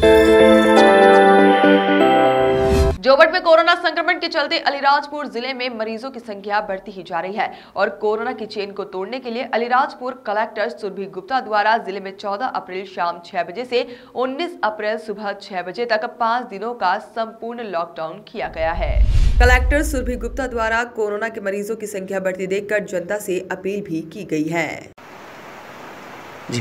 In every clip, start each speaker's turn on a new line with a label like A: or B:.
A: जोबट में कोरोना संक्रमण के चलते अलीराजपुर जिले में मरीजों की संख्या बढ़ती ही जा रही है और कोरोना की चेन को तोड़ने के लिए अलीराजपुर कलेक्टर सुरभि गुप्ता द्वारा जिले में 14 अप्रैल शाम 6 बजे से 19 अप्रैल सुबह 6 बजे तक 5 दिनों का संपूर्ण लॉकडाउन किया गया है। कलेक्टर सुरभि गुप्ता द्वारा कोरोना के मरीजों की संख्या बढ़ती देखकर जनता से अपील भी की गई है।
B: जी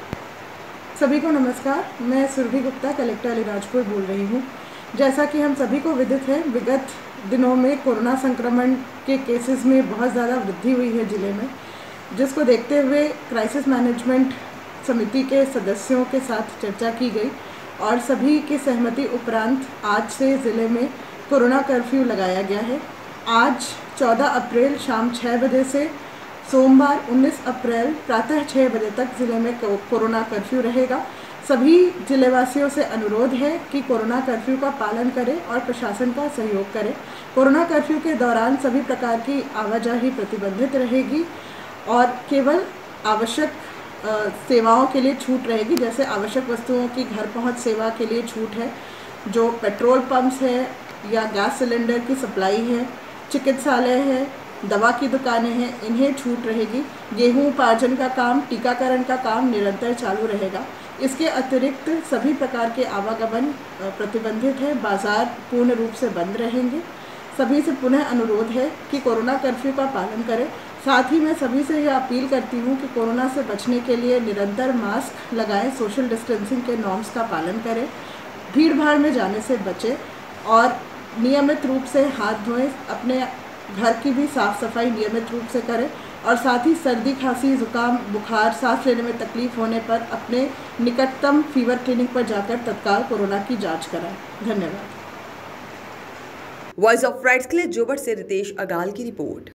C: सभी को नमस्कार, मैं सुरभि गुप्ता कलेक्टर अलीराजपुर बोल रही हूँ। जैसा कि हम सभी को विदित है, विगत दिनों में कोरोना संक्रमण के केसेस में बहुत ज़्यादा वृद्धि हुई है जिले में, जिसको देखते हुए क्राइसिस मैनेजमेंट समिति के सदस्यों के साथ चर्चा की गई और सभी की सहमति उपरांत आज से ज़िले में कोरोना कर्फ्यू लगाया गया है। आज 14 अप्रैल शाम 6 बजे से सोमवार 19 अप्रैल प्रातः 6 बजे तक ज़िले में कोरोना कर्फ्यू रहेगा। सभी जिलेवासियों से अनुरोध है कि कोरोना कर्फ्यू का पालन करें और प्रशासन का सहयोग करें। कोरोना कर्फ्यू के दौरान सभी प्रकार की आवाजाही प्रतिबंधित रहेगी और केवल आवश्यक सेवाओं के लिए छूट रहेगी, जैसे आवश्यक वस्तुओं की घर पहुंच सेवा के लिए छूट है, जो पेट्रोल पंप्स है या गैस सिलेंडर की सप्लाई है, चिकित्सालय है, दवा की दुकानें हैं, इन्हें छूट रहेगी। गेहूं उपार्जन का काम, टीकाकरण का काम निरंतर चालू रहेगा। इसके अतिरिक्त सभी प्रकार के आवागमन प्रतिबंधित है, बाजार पूर्ण रूप से बंद रहेंगे। सभी से पुनः अनुरोध है कि कोरोना कर्फ्यू का पालन करें। साथ ही मैं सभी से यह अपील करती हूँ कि कोरोना से बचने के लिए निरंतर मास्क लगाएं, सोशल डिस्टेंसिंग के नॉर्म्स का पालन करें, भीड़ भाड़ में जाने से बचें और नियमित रूप से हाथ धोएं, अपने घर की भी साफ़ सफाई नियमित रूप से करें और साथ ही सर्दी, खांसी, जुकाम, बुखार, सांस लेने में तकलीफ होने पर अपने निकटतम फीवर क्लिनिक पर जाकर तत्काल कोरोना की जांच कराएं। धन्यवाद।
A: वॉइस ऑफ राइट्स के लिए जोबट से रितेश अगाल की रिपोर्ट।